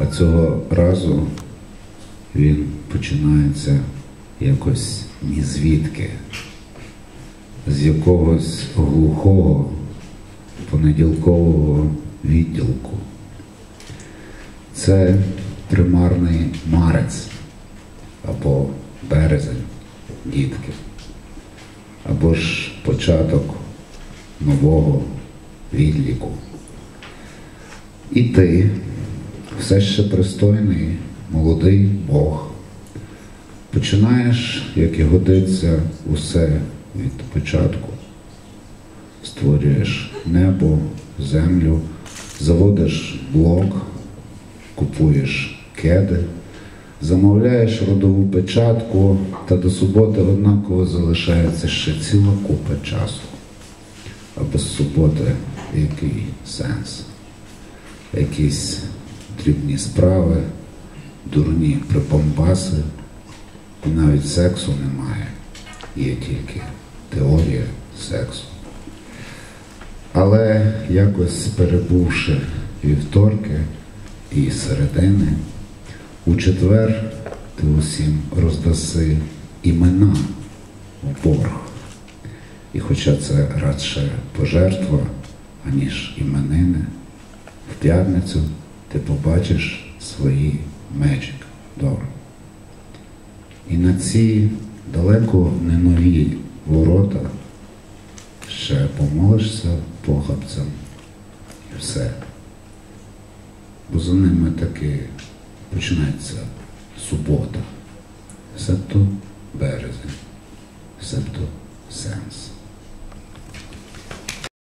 А цього разу він починається якось ні звідки, з якогось глухого понеділкового відділку. Це примарний марець або березень, дітки, або ж початок нового відліку. І ти, все ще пристойний, молодий Бог, починаєш, як і годиться, усе від початку. Створюєш небо, землю, заводиш блок, купуєш кеди, замовляєш родову печатку, та до суботи однаково залишається ще ціла купа часу. А без суботи який сенс? Якісь дрібні справи, дурні припомбаси, і навіть сексу немає, є тільки теорія сексу. Але якось перебувши вівторки і середини, у четвер ти усім роздаси імена в борг. І хоча це радше пожертва, аніж іменини, в п'ятницю ти побачиш свої Magic Door. І на ці далеко не нові ворота ще помолишся похабцям і все. Бо за ними таки починається субота, себто березень, себто сенс.